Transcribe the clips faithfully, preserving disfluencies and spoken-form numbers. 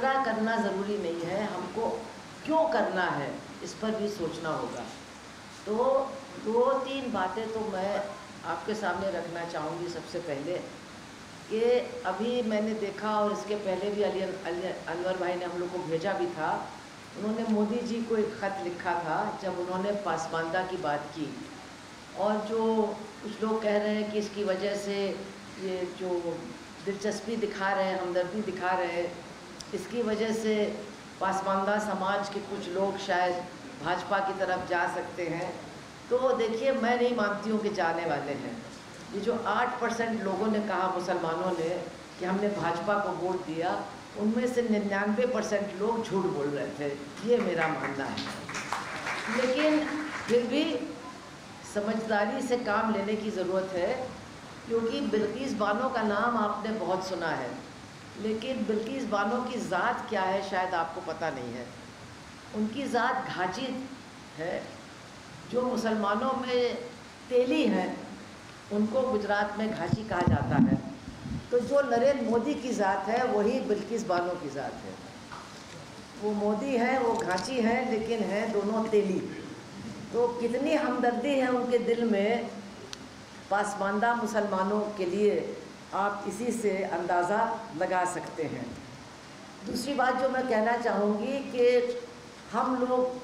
मेरा करना ज़रूरी नहीं है, हमको क्यों करना है इस पर भी सोचना होगा। तो दो तीन बातें तो मैं आपके सामने रखना चाहूँगी। सबसे पहले कि अभी मैंने देखा, और इसके पहले भी अली अनवर भाई ने हम लोग को भेजा भी था, उन्होंने मोदी जी को एक ख़त लिखा था जब उन्होंने पासमानदा की बात की। और जो कुछ लोग कह रहे हैं कि इसकी वजह से ये जो दिलचस्पी दिखा रहे हैं, हमदर्दी दिखा रहे हैं, इसकी वजह से पासमानदा समाज के कुछ लोग शायद भाजपा की तरफ जा सकते हैं। तो देखिए, मैं नहीं मानती हूँ कि जाने वाले हैं। ये जो आठ परसेंट लोगों ने कहा, मुसलमानों ने, कि हमने भाजपा को वोट दिया, उनमें से निन्यानवे परसेंट लोग झूठ बोल रहे थे, ये मेरा मानना है। लेकिन फिर भी समझदारी से काम लेने की ज़रूरत है, क्योंकि बिल्किस बानो का नाम आपने बहुत सुना है, लेकिन बिल्किस बानो की ज़ात क्या है शायद आपको पता नहीं है। उनकी ज़ात घाची है। जो मुसलमानों में तेली हैं उनको गुजरात में घाची कहा जाता है। तो जो नरेंद्र मोदी की ज़ात है वही बिल्किस बानो की ज़ात है। वो मोदी हैं, वो घाची हैं, लेकिन हैं दोनों तेली। तो कितनी हमदर्दी है उनके दिल में पासमानदा मुसलमानों के लिए, आप इसी से अंदाज़ा लगा सकते हैं। दूसरी बात जो मैं कहना चाहूँगी कि हम लोग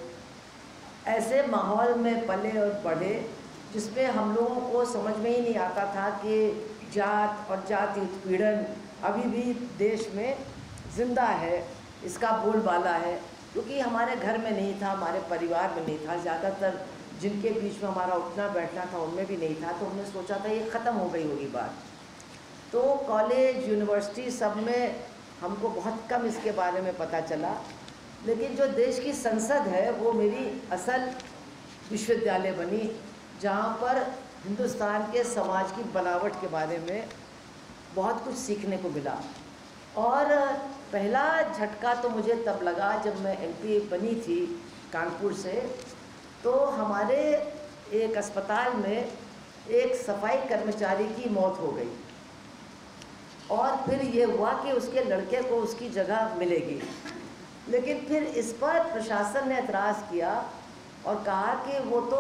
ऐसे माहौल में पले और बढ़े जिसमें हम लोगों को समझ में ही नहीं आता था कि जात और जाति उत्पीड़न अभी भी देश में ज़िंदा है, इसका बोलबाला है। क्योंकि हमारे घर में नहीं था, हमारे परिवार में नहीं था, ज़्यादातर जिनके बीच में हमारा उठना बैठना था उनमें भी नहीं था। तो हमने सोचा था ये ख़त्म हो गई होगी बात। तो कॉलेज, यूनिवर्सिटी सब में हमको बहुत कम इसके बारे में पता चला। लेकिन जो देश की संसद है वो मेरी असल विश्वविद्यालय बनी, जहाँ पर हिंदुस्तान के समाज की बनावट के बारे में बहुत कुछ सीखने को मिला। और पहला झटका तो मुझे तब लगा जब मैं एमपी बनी थी कानपुर से। तो हमारे एक अस्पताल में एक सफाई कर्मचारी की मौत हो गई, और फिर ये हुआ कि उसके लड़के को उसकी जगह मिलेगी। लेकिन फिर इस पर प्रशासन ने एतराज़ किया और कहा कि वो तो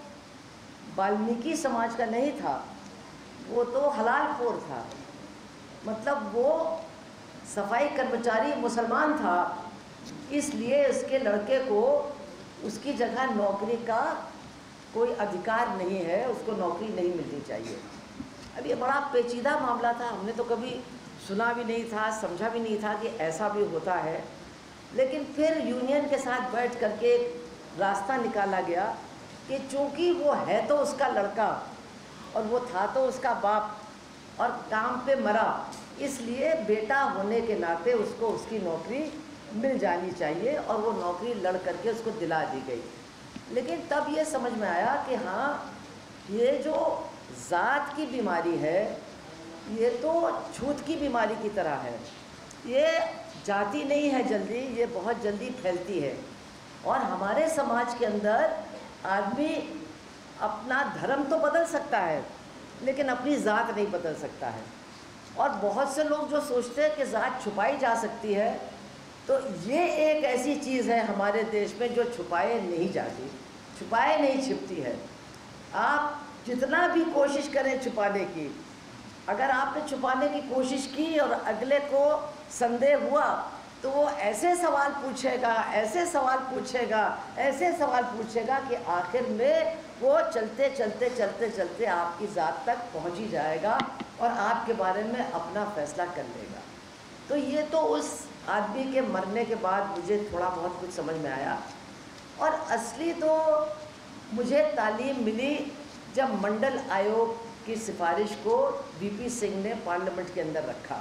वाल्मीकि समाज का नहीं था, वो तो हलालपुर था। मतलब वो सफाई कर्मचारी मुसलमान था, इसलिए उसके लड़के को उसकी जगह नौकरी का कोई अधिकार नहीं है, उसको नौकरी नहीं मिलनी चाहिए। अब ये बड़ा पेचीदा मामला था, हमने तो कभी सुना भी नहीं था, समझा भी नहीं था कि ऐसा भी होता है। लेकिन फिर यूनियन के साथ बैठ करके एक रास्ता निकाला गया कि चूँकि वो है तो उसका लड़का और वो था तो उसका बाप और काम पे मरा, इसलिए बेटा होने के नाते उसको उसकी नौकरी मिल जानी चाहिए, और वो नौकरी लड़ करके उसको दिला दी गई। लेकिन तब ये समझ में आया कि हाँ, ये जो ज़ात की बीमारी है ये तो छूत की बीमारी की तरह है। ये जाती नहीं है जल्दी, ये बहुत जल्दी फैलती है। और हमारे समाज के अंदर आदमी अपना धर्म तो बदल सकता है, लेकिन अपनी ज़ात नहीं बदल सकता है। और बहुत से लोग जो सोचते हैं कि ज़ात छुपाई जा सकती है, तो ये एक ऐसी चीज़ है हमारे देश में जो छुपाए नहीं जाती, छुपाए नहीं छिपती है। आप जितना भी कोशिश करें छुपाने की, अगर आपने छुपाने की कोशिश की और अगले को संदेह हुआ, तो वो ऐसे सवाल पूछेगा, ऐसे सवाल पूछेगा, ऐसे सवाल पूछेगा कि आखिर में वो चलते चलते चलते चलते आपकी ज़ात तक पहुंच ही जाएगा और आपके बारे में अपना फ़ैसला कर लेगा। तो ये तो उस आदमी के मरने के बाद मुझे थोड़ा बहुत कुछ समझ में आया। और असली तो मुझे तालीम मिली जब मंडल आयोग की सिफारिश को वीपी सिंह ने पार्लियामेंट के अंदर रखा।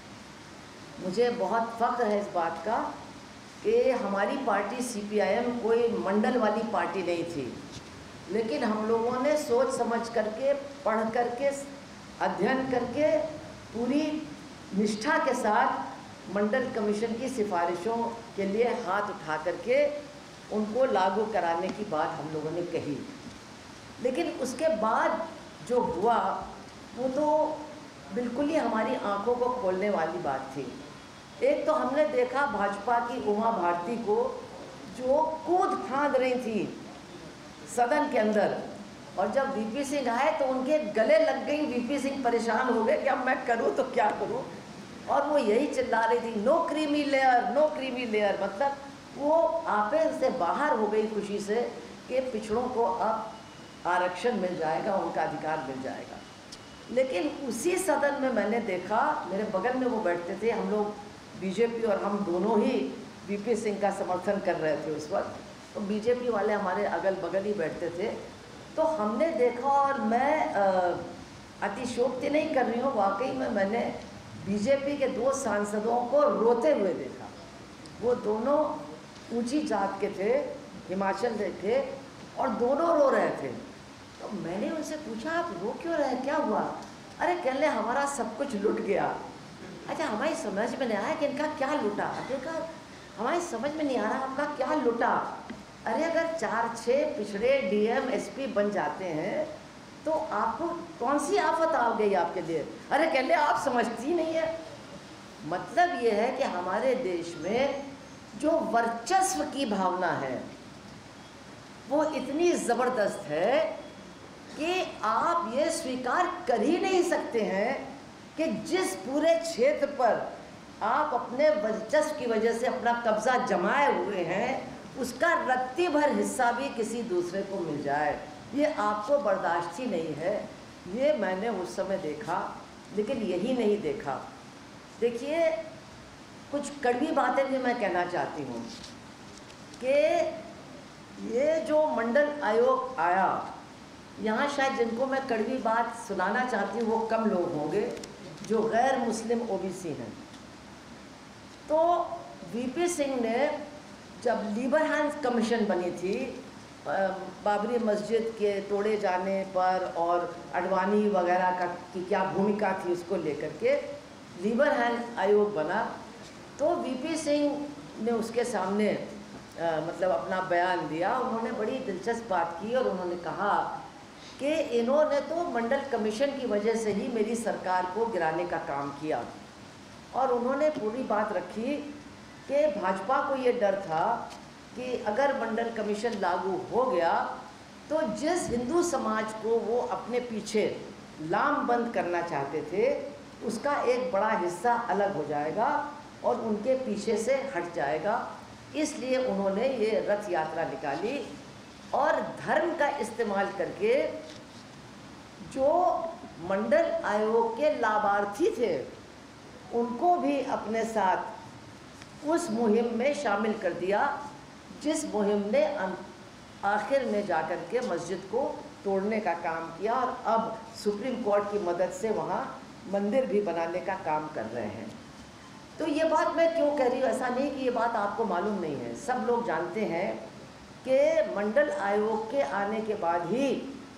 मुझे बहुत फ़ख्र है इस बात का कि हमारी पार्टी सीपीआईएम कोई मंडल वाली पार्टी नहीं थी, लेकिन हम लोगों ने सोच समझ करके, पढ़ करके, अध्ययन करके, पूरी निष्ठा के साथ मंडल कमीशन की सिफारिशों के लिए हाथ उठा करके उनको लागू कराने की बात हम लोगों ने कही। लेकिन उसके बाद जो हुआ वो तो बिल्कुल ही हमारी आंखों को खोलने वाली बात थी। एक तो हमने देखा भाजपा की उमा भारती को जो कूद फांद रही थी सदन के अंदर, और जब वीपी सिंह आए तो उनके गले लग गई। वीपी सिंह परेशान हो गए कि अब मैं करूं तो क्या करूं, और वो यही चिल्ला रही थी, no creamy layer, no creamy layer. मतलब वो आपे से बाहर हो गई खुशी से कि पिछड़ों को अब आरक्षण मिल जाएगा, उनका अधिकार मिल जाएगा। लेकिन उसी सदन में मैंने देखा, मेरे बगल में वो बैठते थे, हम लोग बीजेपी और हम दोनों ही वीपी सिंह का समर्थन कर रहे थे उस वक्त, तो बीजेपी वाले हमारे अगल बगल ही बैठते थे। तो हमने देखा, और मैं अतिशयोक्ति नहीं कर रही हूँ, वाकई में मैंने बीजेपी के दो सांसदों को रोते हुए देखा। वो दोनों ऊंची जात के थे, हिमाचल से थे, और दोनों रो रहे थे। तो मैंने उनसे पूछा, आप रो क्यों रहे, क्या हुआ? अरे कह ले हमारा सब कुछ लुट गया। अच्छा, हमारी समझ में नहीं आया कि इनका क्या लुटा। अरे कहा हमारी समझ में नहीं आ रहा आपका क्या लुटा। अरे अगर चार छः पिछड़े डीएम एसपी बन जाते हैं तो आपको कौन सी आफत आ गई आपके लिए? अरे कह ले आप समझती नहीं है। मतलब ये है कि हमारे देश में जो वर्चस्व की भावना है वो इतनी ज़बरदस्त है कि आप ये स्वीकार कर ही नहीं सकते हैं कि जिस पूरे क्षेत्र पर आप अपने वर्चस्व की वजह से अपना कब्जा जमाए हुए हैं उसका रत्ती भर हिस्सा भी किसी दूसरे को मिल जाए, ये आपको बर्दाश्त ही नहीं है। ये मैंने उस समय देखा। लेकिन यही नहीं देखा, देखिए कुछ कड़वी बातें भी मैं कहना चाहती हूँ कि ये जो मंडल आयोग आया, यहाँ शायद जिनको मैं कड़वी बात सुनाना चाहती हूँ वो कम लोग होंगे जो गैर मुस्लिम ओबीसी हैं। तो वीपी सिंह ने जब लीबरहैंड कमीशन बनी थी बाबरी मस्जिद के तोड़े जाने पर और अडवाणी वगैरह का की क्या भूमिका थी उसको लेकर के लीबरहैंड आयोग बना, तो वीपी सिंह ने उसके सामने आ, मतलब अपना बयान दिया। उन्होंने बड़ी दिलचस्प बात की और उन्होंने कहा कि इन्होंने तो मंडल कमीशन की वजह से ही मेरी सरकार को गिराने का काम किया। और उन्होंने पूरी बात रखी कि भाजपा को ये डर था कि अगर मंडल कमीशन लागू हो गया तो जिस हिंदू समाज को वो अपने पीछे लामबंद करना चाहते थे उसका एक बड़ा हिस्सा अलग हो जाएगा और उनके पीछे से हट जाएगा। इसलिए उन्होंने ये रथ यात्रा निकाली और धर्म का इस्तेमाल करके जो मंडल आयोग के लाभार्थी थे उनको भी अपने साथ उस मुहिम में शामिल कर दिया, जिस मुहिम ने आखिर में जाकर के मस्जिद को तोड़ने का काम किया और अब सुप्रीम कोर्ट की मदद से वहाँ मंदिर भी बनाने का काम कर रहे हैं। तो ये बात मैं क्यों कह रही हूँ, ऐसा नहीं कि ये बात आपको मालूम नहीं है, सब लोग जानते हैं कि मंडल आयोग के आने के बाद ही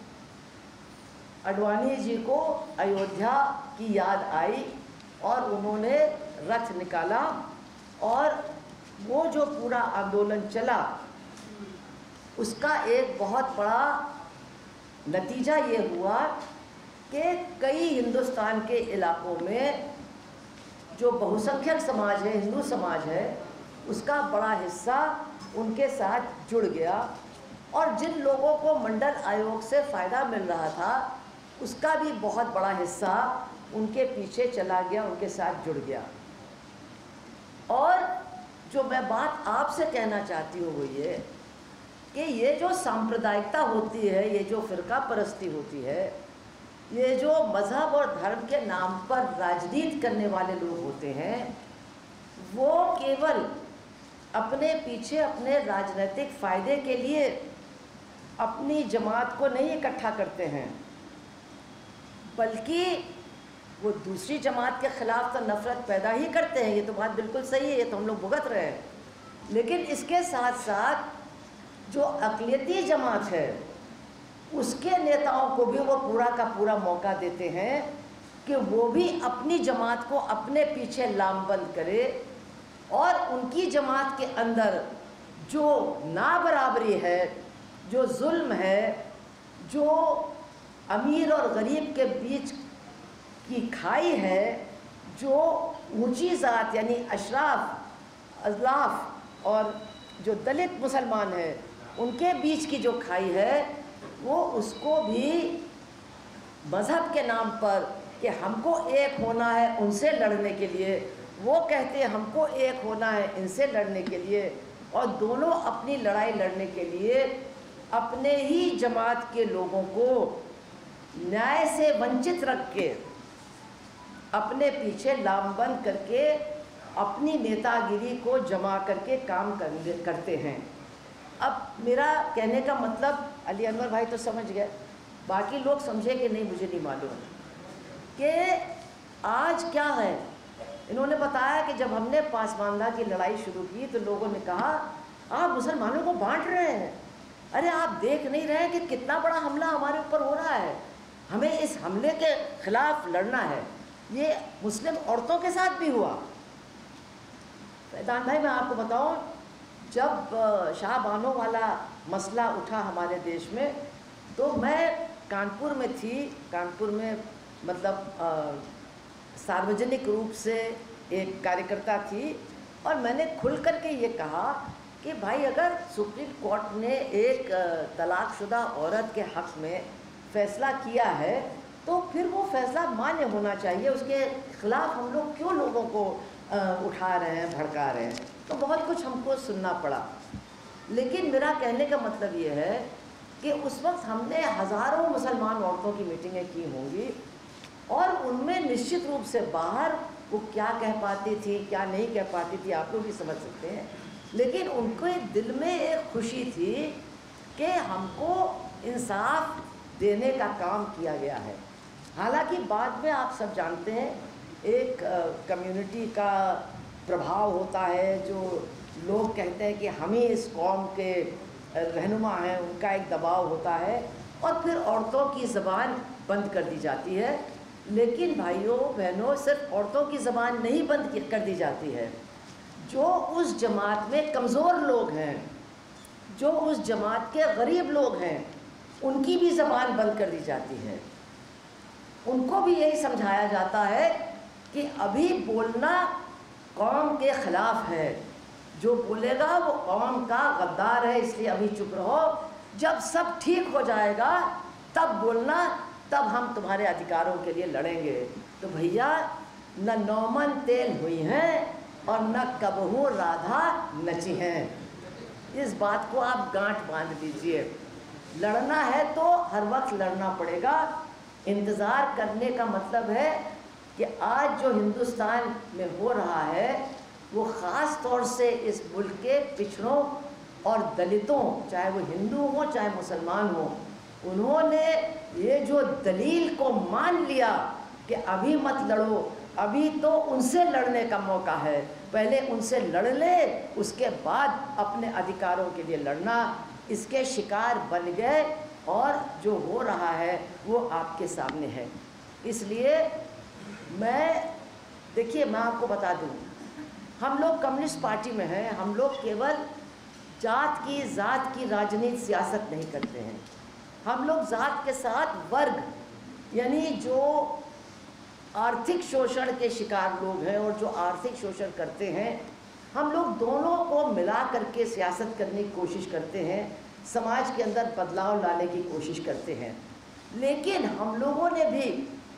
अडवाणी जी को अयोध्या की याद आई और उन्होंने रथ निकाला और वो जो पूरा आंदोलन चला उसका एक बहुत बड़ा नतीजा ये हुआ कि कई हिंदुस्तान के इलाकों में जो बहुसंख्यक समाज है, हिंदू समाज है, उसका बड़ा हिस्सा उनके साथ जुड़ गया और जिन लोगों को मंडल आयोग से फ़ायदा मिल रहा था उसका भी बहुत बड़ा हिस्सा उनके पीछे चला गया, उनके साथ जुड़ गया। और जो मैं बात आपसे कहना चाहती हूँ वो ये कि ये जो सांप्रदायिकता होती है, ये जो फ़िरका परस्ती होती है, ये जो मज़हब और धर्म के नाम पर राजनीति करने वाले लोग होते हैं, वो केवल अपने पीछे अपने राजनीतिक फ़ायदे के लिए अपनी जमात को नहीं इकट्ठा करते हैं, बल्कि वो दूसरी जमात के ख़िलाफ़ तो नफ़रत पैदा ही करते हैं। ये तो बात बिल्कुल सही है, ये तो हम लोग भुगत रहे हैं। लेकिन इसके साथ साथ जो अक़लियती जमात है उसके नेताओं को भी वो पूरा का पूरा मौका देते हैं कि वो भी अपनी जमात को अपने पीछे लामबंद करे और उनकी जमात के अंदर जो नाबराबरी है, जो जुल्म है, जो अमीर और गरीब के बीच की खाई है, जो ऊंची ज़ात यानी अशराफ, अजलाफ और जो दलित मुसलमान हैं उनके बीच की जो खाई है वो उसको भी मज़हब के नाम पर कि हमको एक होना है उनसे लड़ने के लिए, वो कहते हैं हमको एक होना है इनसे लड़ने के लिए, और दोनों अपनी लड़ाई लड़ने के लिए अपने ही जमात के लोगों को न्याय से वंचित रख के अपने पीछे लामबंद करके अपनी नेतागिरी को जमा करके काम कर, करते हैं। अब मेरा कहने का मतलब अली अनवर भाई तो समझ गए, बाकी लोग समझे कि नहीं मुझे नहीं मालूम कि आज क्या है। इन्होंने बताया कि जब हमने पासमानदा की लड़ाई शुरू की तो लोगों ने कहा आप मुसलमानों को बांट रहे हैं, अरे आप देख नहीं रहे कि कितना बड़ा हमला हमारे ऊपर हो रहा है, हमें इस हमले के खिलाफ लड़ना है। ये मुस्लिम औरतों के साथ भी हुआ। फैज़ान भाई मैं आपको बताऊं, जब शाह बानो वाला मसला उठा हमारे देश में तो मैं कानपुर में थी, कानपुर में मतलब सार्वजनिक रूप से एक कार्यकर्ता थी, और मैंने खुल कर के ये कहा कि भाई अगर सुप्रीम कोर्ट ने एक तलाकशुदा औरत के हक़ में फ़ैसला किया है तो फिर वो फ़ैसला मान्य होना चाहिए, उसके ख़िलाफ़ हम लोग क्यों लोगों को उठा रहे हैं, भड़का रहे हैं। तो बहुत कुछ हमको सुनना पड़ा, लेकिन मेरा कहने का मतलब ये है कि उस वक्त हमने हज़ारों मुसलमान औरतों की मीटिंगें की होंगी और उनमें निश्चित रूप से बाहर वो क्या कह पाती थी क्या नहीं कह पाती थी आप लोग भी समझ सकते हैं, लेकिन उनको दिल में एक खुशी थी कि हमको इंसाफ देने का काम किया गया है। हालांकि बाद में आप सब जानते हैं एक कम्युनिटी का प्रभाव होता है, जो लोग कहते हैं कि हम ही इस कौम के रहनुमा हैं, उनका एक दबाव होता है और फिर औरतों की ज़बान बंद कर दी जाती है। लेकिन भाइयों बहनों, सिर्फ औरतों की ज़बान नहीं बंद कर दी जाती है, जो उस जमात में कमज़ोर लोग हैं, जो उस जमात के गरीब लोग हैं, उनकी भी ज़बान बंद कर दी जाती है। उनको भी यही समझाया जाता है कि अभी बोलना कौम के ख़िलाफ़ है, जो बोलेगा वो कौम का गद्दार है, इसलिए अभी चुप रहो, जब सब ठीक हो जाएगा तब बोलना, तब हम तुम्हारे अधिकारों के लिए लड़ेंगे। तो भैया न नौमन तेल हुई हैं और न कबहू राधा नची हैं, इस बात को आप गांठ बांध लीजिए। लड़ना है तो हर वक्त लड़ना पड़ेगा। इंतज़ार करने का मतलब है कि आज जो हिंदुस्तान में हो रहा है वो ख़ास तौर से इस मुल्क के पिछड़ों और दलितों, चाहे वो हिंदू हो चाहे मुसलमान हो, उन्होंने ये जो दलील को मान लिया कि अभी मत लड़ो, अभी तो उनसे लड़ने का मौका है, पहले उनसे लड़ ले उसके बाद अपने अधिकारों के लिए लड़ना, इसके शिकार बन गए और जो हो रहा है वो आपके सामने है। इसलिए मैं देखिए मैं आपको बता दूं, हम लोग कम्युनिस्ट पार्टी में हैं, हम लोग केवल जात की ज़ात की राजनीति सियासत नहीं करते हैं, हम लोग ज़ात के साथ वर्ग यानी जो आर्थिक शोषण के शिकार लोग हैं और जो आर्थिक शोषण करते हैं, हम लोग दोनों को मिला करके सियासत करने की कोशिश करते हैं, समाज के अंदर बदलाव लाने की कोशिश करते हैं। लेकिन हम लोगों ने भी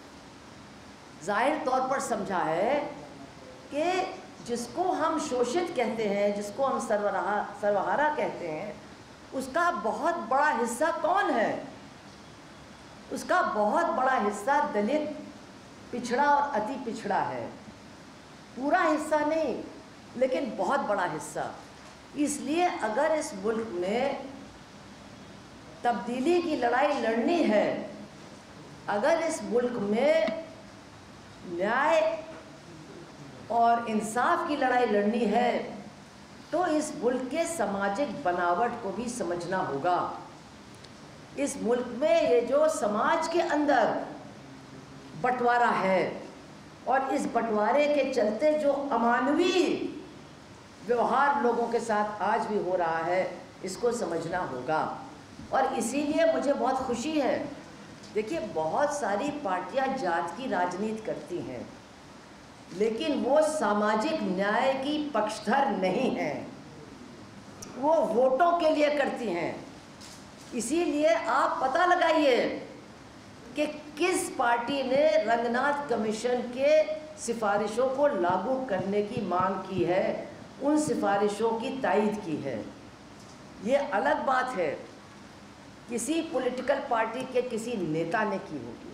जाहिर तौर पर समझा है कि जिसको हम शोषित कहते हैं, जिसको हम सर्वहारा सर्वहारा कहते हैं, उसका बहुत बड़ा हिस्सा कौन है? उसका बहुत बड़ा हिस्सा दलित, पिछड़ा और अति पिछड़ा है। पूरा हिस्सा नहीं, लेकिन बहुत बड़ा हिस्सा। इसलिए अगर इस मुल्क में तब्दीली की लड़ाई लड़नी है, अगर इस मुल्क में न्याय और इंसाफ की लड़ाई लड़नी है, तो इस मुल्क के सामाजिक बनावट को भी समझना होगा। इस मुल्क में ये जो समाज के अंदर बंटवारा है और इस बंटवारे के चलते जो अमानवीय व्यवहार लोगों के साथ आज भी हो रहा है, इसको समझना होगा। और इसीलिए मुझे बहुत खुशी है, देखिए बहुत सारी पार्टियां जात की राजनीति करती हैं, लेकिन वो सामाजिक न्याय की पक्षधर नहीं है, वो वोटों के लिए करती हैं। इसीलिए आप पता लगाइए कि किस पार्टी ने रंगनाथ कमीशन के सिफारिशों को लागू करने की मांग की है, उन सिफारिशों की तायीद की है। ये अलग बात है किसी पॉलिटिकल पार्टी के किसी नेता ने की होगी,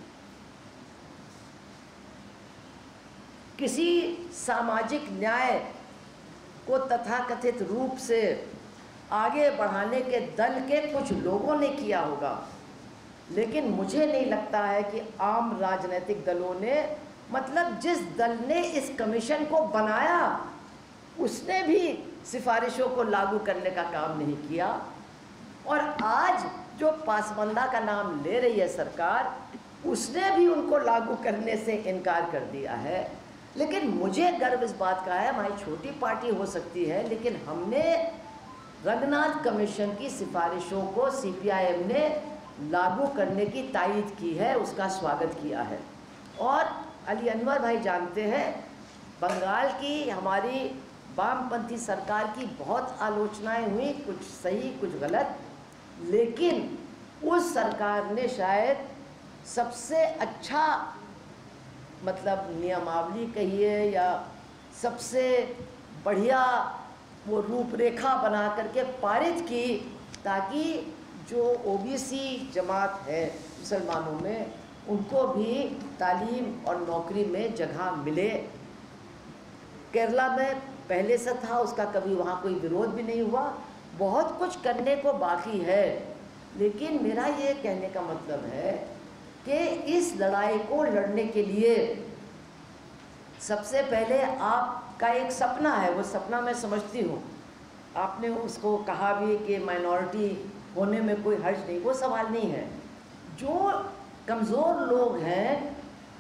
किसी सामाजिक न्याय को तथाकथित रूप से आगे बढ़ाने के दल के कुछ लोगों ने किया होगा, लेकिन मुझे नहीं लगता है कि आम राजनीतिक दलों ने, मतलब जिस दल ने इस कमीशन को बनाया उसने भी सिफारिशों को लागू करने का काम नहीं किया। और आज जो पासमानदा का नाम ले रही है सरकार, उसने भी उनको लागू करने से इनकार कर दिया है। लेकिन मुझे गर्व इस बात का है, हमारी छोटी पार्टी हो सकती है, लेकिन हमने रंगनाथ कमीशन की सिफारिशों को सीपीआईएम ने लागू करने की तायीद की है, उसका स्वागत किया है। और अली अनवर भाई जानते हैं, बंगाल की हमारी वामपंथी सरकार की बहुत आलोचनाएं हुई, कुछ सही कुछ गलत, लेकिन उस सरकार ने शायद सबसे अच्छा, मतलब नियमावली कहिए या सबसे बढ़िया वो रूपरेखा बना करके पारित की, ताकि जो ओबीसी जमात है मुसलमानों में, उनको भी तालीम और नौकरी में जगह मिले। केरला में पहले से था, उसका कभी वहाँ कोई विरोध भी नहीं हुआ। बहुत कुछ करने को बाकी है, लेकिन मेरा ये कहने का मतलब है कि इस लड़ाई को लड़ने के लिए सबसे पहले आपका एक सपना है, वो सपना मैं समझती हूँ, आपने उसको कहा भी कि माइनॉरिटी होने में कोई हर्ज नहीं, वो सवाल नहीं है। जो कमज़ोर लोग हैं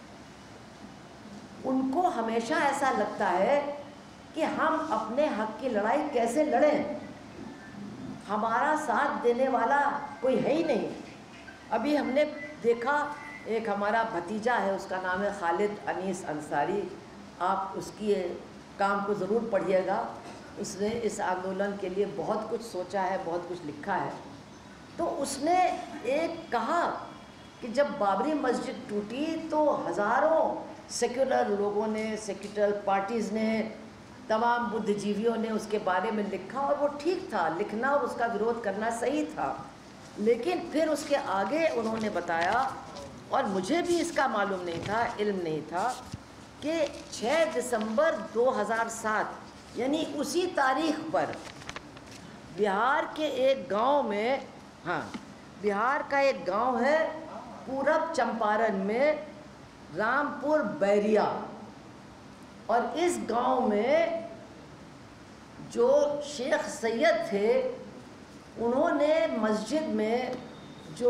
उनको हमेशा ऐसा लगता है कि हम अपने हक की लड़ाई कैसे लड़ें, हमारा साथ देने वाला कोई है ही नहीं। अभी हमने देखा, एक हमारा भतीजा है, उसका नाम है खालिद अनीस अंसारी, आप उसकी काम को ज़रूर पढ़िएगा। उसने इस आंदोलन के लिए बहुत कुछ सोचा है, बहुत कुछ लिखा है। तो उसने एक कहा कि जब बाबरी मस्जिद टूटी तो हज़ारों सेक्युलर लोगों ने, सेक्युलर पार्टीज़ ने, तमाम बुद्धिजीवियों ने उसके बारे में लिखा, और वो ठीक था, लिखना और उसका विरोध करना सही था। लेकिन फिर उसके आगे उन्होंने बताया, और मुझे भी इसका मालूम नहीं था, इल्म नहीं था, कि छह दिसंबर दो हज़ार सात यानी उसी तारीख पर बिहार के एक गांव में, हाँ बिहार का एक गांव है पूरब चंपारण में, रामपुर बैरिया, और इस गांव में जो शेख सैयद थे, उन्होंने मस्जिद में जो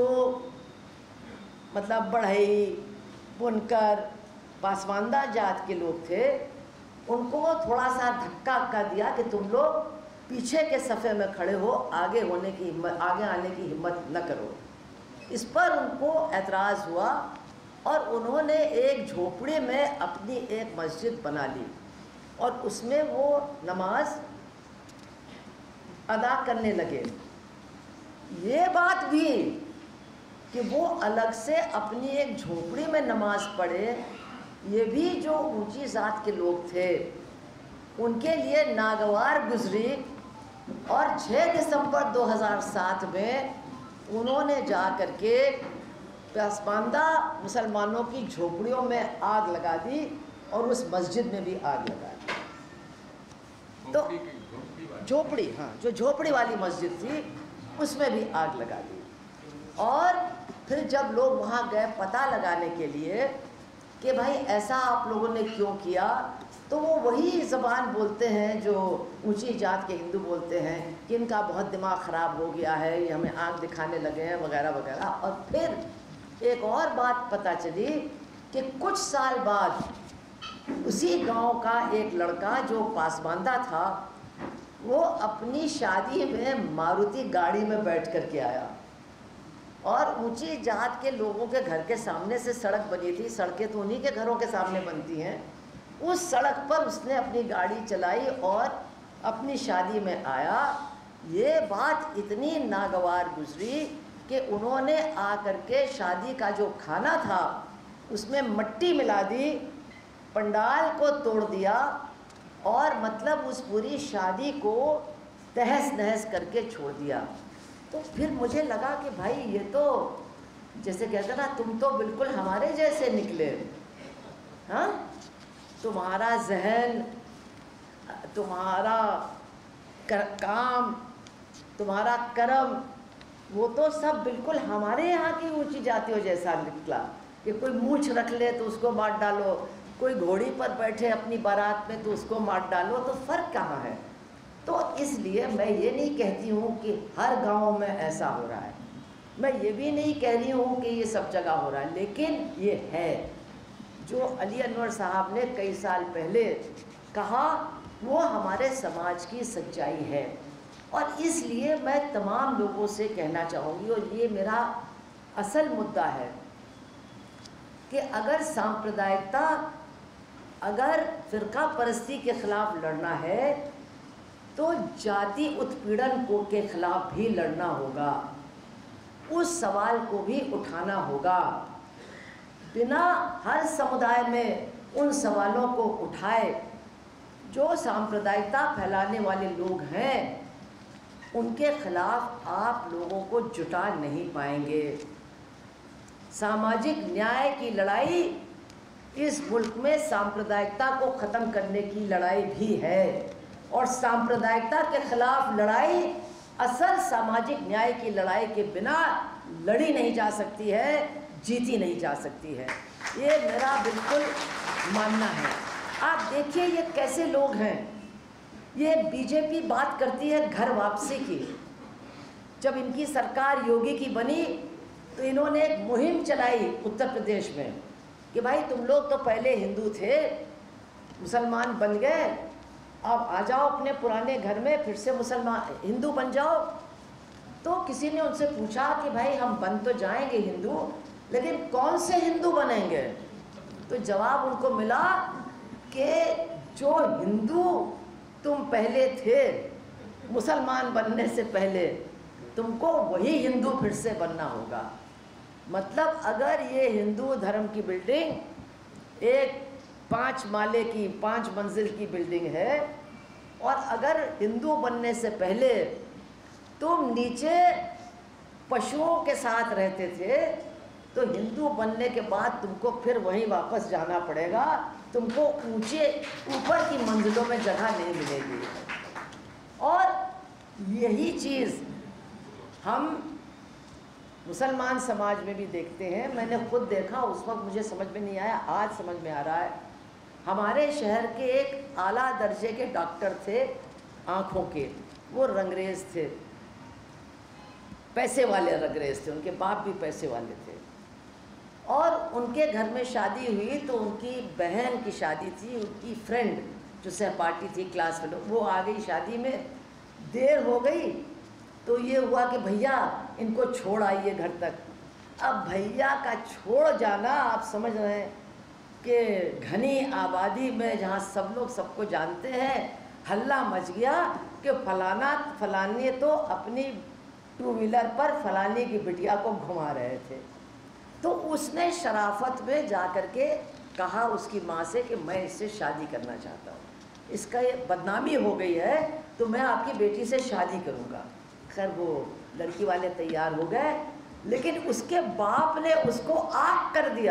मतलब बढ़ई, बुनकर, पासमानदा जात के लोग थे, उनको थोड़ा सा धक्का का दिया कि तुम लोग पीछे के सफ़े में खड़े हो, आगे होने की हिम्मत, आगे आने की हिम्मत न करो। इस पर उनको एतराज़ हुआ और उन्होंने एक झोपड़ी में अपनी एक मस्जिद बना ली, और उसमें वो नमाज अदा करने लगे। ये बात भी कि वो अलग से अपनी एक झोपड़ी में नमाज पढ़े, ये भी जो ऊंची जात के लोग थे उनके लिए नागवार गुजरी। और छह दिसंबर दो हज़ार सात में उन्होंने जा कर के पासमानदा मुसलमानों की झोपड़ियों में आग लगा दी, और उस मस्जिद में भी आग लगा दी। तो झोपड़ी, हाँ जो झोपड़ी वाली मस्जिद थी उसमें भी आग लगा दी। और फिर जब लोग वहाँ गए पता लगाने के लिए कि भाई ऐसा आप लोगों ने क्यों किया, तो वो वही ज़बान बोलते हैं जो ऊंची जात के हिंदू बोलते हैं कि इनका बहुत दिमाग ख़राब हो गया है, ये हमें आग दिखाने लगे हैं वगैरह वगैरह। और फिर एक और बात पता चली कि कुछ साल बाद उसी गांव का एक लड़का जो पासमानदा था, वो अपनी शादी में मारुति गाड़ी में बैठ कर के आया, और ऊंची जात के लोगों के घर के सामने से सड़क बनी थी, सड़कें तो उन्हीं के घरों के सामने बनती हैं, उस सड़क पर उसने अपनी गाड़ी चलाई और अपनी शादी में आया। ये बात इतनी नागवार गुजरी कि उन्होंने आकर के शादी का जो खाना था उसमें मिट्टी मिला दी, पंडाल को तोड़ दिया और मतलब उस पूरी शादी को तहस नहस करके छोड़ दिया। तो फिर मुझे लगा कि भाई ये तो जैसे कहते ना, तुम तो बिल्कुल हमारे जैसे निकले। हाँ, तुम्हारा जहन, तुम्हारा कर, काम, तुम्हारा कर्म, वो तो सब बिल्कुल हमारे यहाँ की ऊंची जातियों जैसा निकला कि कोई मूछ रख ले तो उसको मार डालो, कोई घोड़ी पर बैठे अपनी बारात में तो उसको मार डालो। तो फ़र्क कहाँ है? तो इसलिए मैं ये नहीं कहती हूँ कि हर गांव में ऐसा हो रहा है, मैं ये भी नहीं कह रही हूँ कि ये सब जगह हो रहा है, लेकिन ये है जो अली अनवर साहब ने कई साल पहले कहा, वो हमारे समाज की सच्चाई है। और इसलिए मैं तमाम लोगों से कहना चाहूँगी, और ये मेरा असल मुद्दा है, कि अगर सांप्रदायिकता, अगर फ़िरका परस्ती के ख़िलाफ़ लड़ना है तो जाति उत्पीड़न को के ख़िलाफ़ भी लड़ना होगा, उस सवाल को भी उठाना होगा। बिना हर समुदाय में उन सवालों को उठाए जो सांप्रदायिकता फैलाने वाले लोग हैं, उनके ख़िलाफ़ आप लोगों को जुटा नहीं पाएंगे। सामाजिक न्याय की लड़ाई इस मुल्क में सांप्रदायिकता को ख़त्म करने की लड़ाई भी है, और सांप्रदायिकता के ख़िलाफ़ लड़ाई असल सामाजिक न्याय की लड़ाई के बिना लड़ी नहीं जा सकती है, जीती नहीं जा सकती है। ये मेरा बिल्कुल मानना है। आप देखिए ये कैसे लोग हैं। ये बीजेपी बात करती है घर वापसी की। जब इनकी सरकार योगी की बनी तो इन्होंने एक मुहिम चलाई उत्तर प्रदेश में कि भाई तुम लोग तो पहले हिंदू थे, मुसलमान बन गए, अब आ जाओ अपने पुराने घर में फिर से मुसलमान हिंदू बन जाओ। तो किसी ने उनसे पूछा कि भाई हम बन तो जाएंगे हिंदू, लेकिन कौन से हिंदू बनेंगे? तो जवाब उनको मिला कि जो हिंदू तुम पहले थे मुसलमान बनने से पहले, तुमको वही हिंदू फिर से बनना होगा। मतलब अगर ये हिंदू धर्म की बिल्डिंग एक पाँच माले की, पाँच मंजिल की बिल्डिंग है, और अगर हिंदू बनने से पहले तुम नीचे पशुओं के साथ रहते थे, तो हिंदू बनने के बाद तुमको फिर वहीं वापस जाना पड़ेगा, तुमको ऊंचे ऊपर की मंजिलों में जगह नहीं मिलेगी। और यही चीज़ हम मुसलमान समाज में भी देखते हैं। मैंने खुद देखा, उस वक्त मुझे समझ में नहीं आया, आज समझ में आ रहा है। हमारे शहर के एक आला दर्जे के डॉक्टर थे आँखों के, वो रंगरेज थे, पैसे वाले रंगरेज थे, उनके बाप भी पैसे वाले थे। और उनके घर में शादी हुई तो उनकी बहन की शादी थी, उनकी फ्रेंड जो सहपाठी थी, क्लास फेलो, वो आ गई शादी में, देर हो गई तो ये हुआ कि भैया इनको छोड़ आइए घर तक। अब भैया का छोड़ जाना, आप समझ रहे हैं कि घनी आबादी में जहाँ सब लोग सबको जानते हैं, हल्ला मच गया कि फलाना फलानी तो अपनी टू व्हीलर पर फलानी की बिटिया को घुमा रहे थे। तो उसने शराफत में जा कर के कहा उसकी माँ से कि मैं इससे शादी करना चाहता हूँ, इसका ये बदनामी हो गई है तो मैं आपकी बेटी से शादी करूँगा। खैर वो लड़की वाले तैयार हो गए, लेकिन उसके बाप ने उसको आग कर दिया।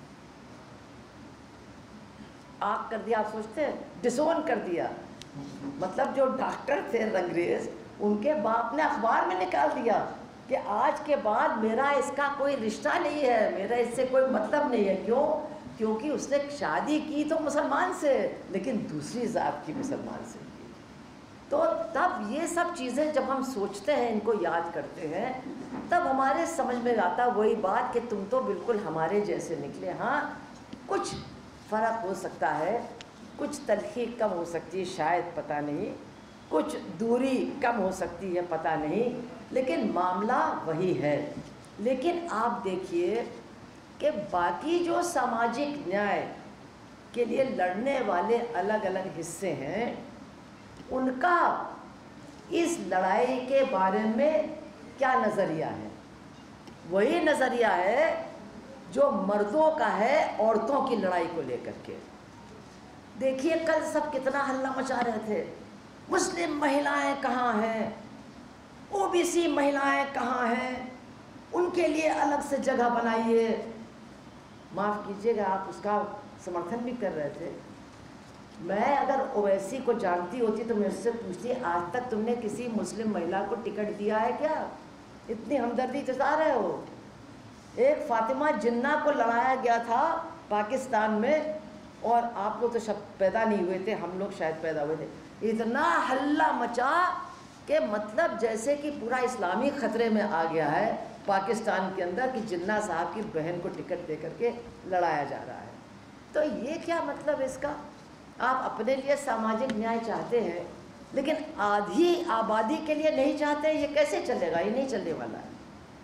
आग कर दिया, आप सोचते हैं, डिसोन कर दिया। मतलब जो डॉक्टर थे रंगरेज, उनके बाप ने अखबार में निकाल दिया कि आज के बाद मेरा इसका कोई रिश्ता नहीं है, मेरा इससे कोई मतलब नहीं है। क्यों? क्योंकि उसने शादी की तो मुसलमान से, लेकिन दूसरी जात की मुसलमान से की। तो तब ये सब चीज़ें जब हम सोचते हैं, इनको याद करते हैं, तब हमारे समझ में आता वही बात कि तुम तो बिल्कुल हमारे जैसे निकले। हाँ, कुछ फ़र्क हो सकता है, कुछ तलखी कम हो सकती है शायद, पता नहीं, कुछ दूरी कम हो सकती है, पता नहीं, लेकिन मामला वही है। लेकिन आप देखिए कि बाकी जो सामाजिक न्याय के लिए लड़ने वाले अलग अलग हिस्से हैं, उनका इस लड़ाई के बारे में क्या नज़रिया है? वही नज़रिया है जो मर्दों का है औरतों की लड़ाई को लेकर के। देखिए कल सब कितना हल्ला मचा रहे थे, मुस्लिम महिलाएं कहाँ हैं, ओबीसी महिलाएं कहाँ हैं, उनके लिए अलग से जगह बनाइए। माफ़ कीजिएगा, आप उसका समर्थन भी कर रहे थे। मैं अगर ओवैसी को जानती होती तो मैं उससे पूछती, आज तक तुमने किसी मुस्लिम महिला को टिकट दिया है क्या? इतनी हमदर्दी जता रहे हो। एक फातिमा जिन्ना को लड़ाया गया था पाकिस्तान में, और आप लोग तो सब पैदा नहीं हुए थे, हम लोग शायद पैदा हुए थे। इतना हल्ला मचा कि मतलब जैसे कि पूरा इस्लामी ख़तरे में आ गया है पाकिस्तान के अंदर कि जिन्ना साहब की बहन को टिकट दे करके लड़ाया जा रहा है। तो ये क्या मतलब इसका? आप अपने लिए सामाजिक न्याय चाहते हैं लेकिन आधी आबादी के लिए नहीं चाहते। ये कैसे चलेगा? ये नहीं चलने वाला है।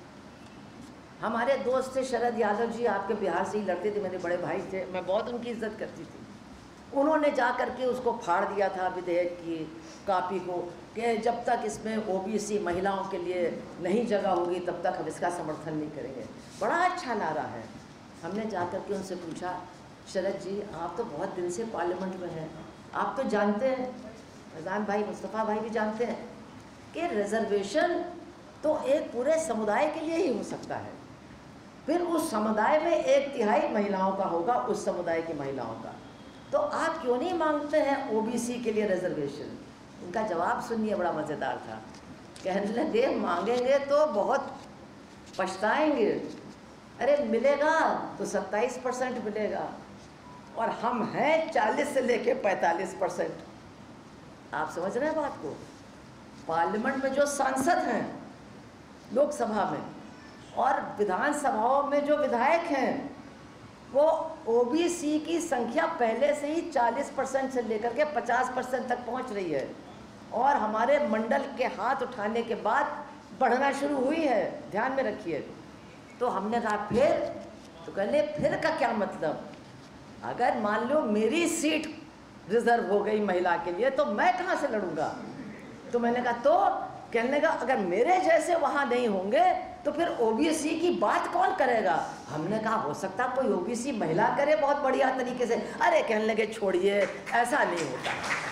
हमारे दोस्त थे शरद यादव जी, आपके बिहार से ही लड़ते थे, मेरे बड़े भाई थे, मैं बहुत उनकी इज्जत करती थी। उन्होंने जा कर के उसको फाड़ दिया था विधेयक की कापी को कि जब तक इसमें ओबीसी महिलाओं के लिए नहीं जगह होगी तब तक हम इसका समर्थन नहीं करेंगे। बड़ा अच्छा नारा है। हमने जा कर के उनसे पूछा, शरद जी आप तो बहुत दिन से पार्लियामेंट में हैं, आप तो जानते हैं, फैज़ान भाई मुस्तफ़ा भाई भी जानते हैं कि रिजर्वेशन तो एक पूरे समुदाय के लिए ही हो सकता है। फिर उस समुदाय में एक तिहाई महिलाओं का होगा, उस समुदाय की महिलाओं का, तो आप क्यों नहीं मांगते हैं ओबीसी के लिए रिजर्वेशन? उनका जवाब सुनिए, बड़ा मज़ेदार था। कहने लगे मांगेंगे तो बहुत पछताएंगे। अरे मिलेगा तो सत्ताईस परसेंट मिलेगा और हम हैं चालीस से लेके पैंतालीस परसेंट। आप समझ रहे हैं बात को? पार्लियामेंट में जो सांसद हैं लोकसभा में और विधानसभाओं में जो विधायक हैं, वो ओबीसी की संख्या पहले से ही चालीस परसेंट से लेकर के पचास परसेंट तक पहुंच रही है और हमारे मंडल के हाथ उठाने के बाद बढ़ना शुरू हुई है। ध्यान में रखिए। तो हमने कहा फिर, तो कहने फिर का क्या मतलब? अगर मान लो मेरी सीट रिजर्व हो गई महिला के लिए तो मैं कहाँ से लड़ूंगा? तो मैंने कहा तो कहने लगा अगर मेरे जैसे वहाँ नहीं होंगे तो फिर ओबीसी की बात कौन करेगा? हमने कहा हो सकता कोई ओबीसी महिला करे बहुत बढ़िया तरीके से। अरे कहने लगे छोड़िए, ऐसा नहीं होता।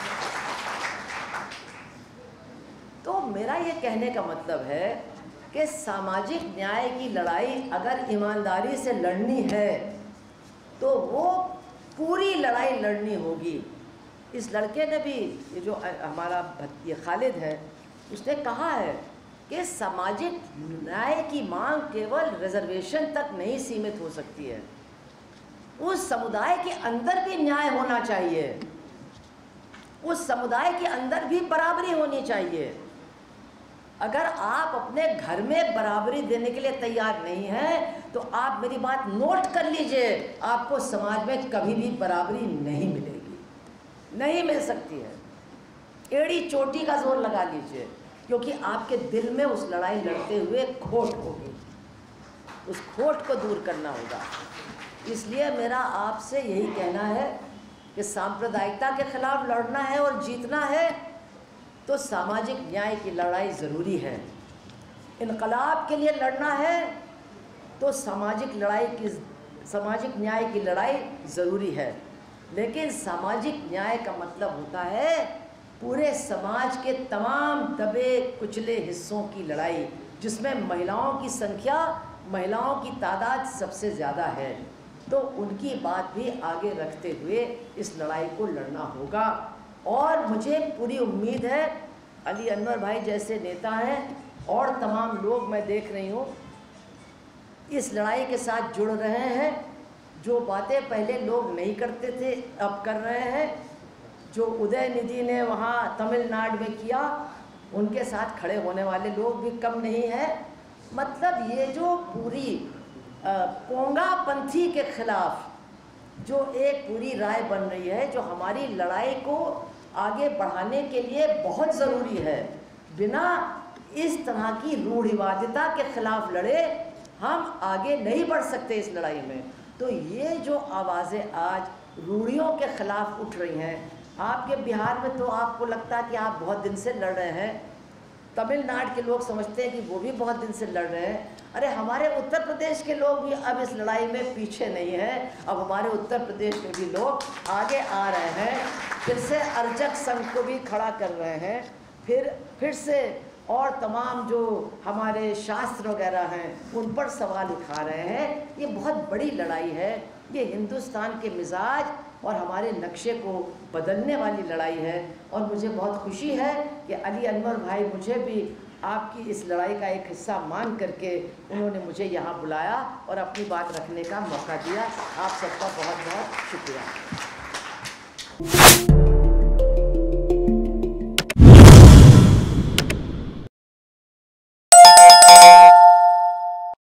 तो मेरा ये कहने का मतलब है कि सामाजिक न्याय की लड़ाई अगर ईमानदारी से लड़नी है तो वो पूरी लड़ाई लड़नी होगी। इस लड़के ने भी, ये जो हमारा ये खालिद है, उसने कहा है कि सामाजिक न्याय की मांग केवल रिजर्वेशन तक नहीं सीमित हो सकती है, उस समुदाय के अंदर भी न्याय होना चाहिए, उस समुदाय के अंदर भी बराबरी होनी चाहिए। अगर आप अपने घर में बराबरी देने के लिए तैयार नहीं हैं तो आप मेरी बात नोट कर लीजिए, आपको समाज में कभी भी बराबरी नहीं मिलेगी, नहीं मिल सकती है। एड़ी चोटी का जोर लगा लीजिए, क्योंकि आपके दिल में उस लड़ाई लड़ते हुए खोट होगी, उस खोट को दूर करना होगा। इसलिए मेरा आपसे यही कहना है कि सांप्रदायिकता के खिलाफ लड़ना है और जीतना है तो सामाजिक न्याय की लड़ाई ज़रूरी है। इनकलाब के लिए लड़ना है तो सामाजिक लड़ाई की सामाजिक न्याय की लड़ाई ज़रूरी है। लेकिन सामाजिक न्याय का मतलब होता है पूरे समाज के तमाम दबे कुचले हिस्सों की लड़ाई, जिसमें महिलाओं की संख्या, महिलाओं की तादाद सबसे ज़्यादा है। तो उनकी बात भी आगे रखते हुए इस लड़ाई को लड़ना होगा। और मुझे पूरी उम्मीद है अली अनवर भाई जैसे नेता हैं और तमाम लोग मैं देख रही हूँ इस लड़ाई के साथ जुड़ रहे हैं। जो बातें पहले लोग नहीं करते थे अब कर रहे हैं। जो उदयनिधि ने वहाँ तमिलनाडु में किया, उनके साथ खड़े होने वाले लोग भी कम नहीं हैं। मतलब ये जो पूरी कोंगा पंथी के खिलाफ जो एक पूरी राय बन रही है, जो हमारी लड़ाई को आगे बढ़ाने के लिए बहुत ज़रूरी है। बिना इस तरह की रूढ़िवादिता के खिलाफ लड़े हम आगे नहीं बढ़ सकते इस लड़ाई में। तो ये जो आवाज़ें आज रूढ़ियों के खिलाफ उठ रही हैं। आपके बिहार में तो आपको लगता है कि आप बहुत दिन से लड़ रहे हैं, तमिलनाडु के लोग समझते हैं कि वो भी बहुत दिन से लड़ रहे हैं। अरे हमारे उत्तर प्रदेश के लोग भी अब इस लड़ाई में पीछे नहीं हैं, अब हमारे उत्तर प्रदेश में भी लोग आगे आ रहे हैं, फिर से अर्जक संघ को भी खड़ा कर रहे हैं, फिर फिर से और तमाम जो हमारे शास्त्र वगैरह हैं उन पर सवाल उठा रहे हैं। ये बहुत बड़ी लड़ाई है, ये हिंदुस्तान के मिजाज और हमारे नक्शे को बदलने वाली लड़ाई है। और मुझे बहुत खुशी है कि अली अनवर भाई मुझे भी आपकी इस लड़ाई का एक हिस्सा मान करके उन्होंने मुझे यहाँ बुलाया और अपनी बात रखने का मौका दिया। आप सबका बहुत बहुत शुक्रिया।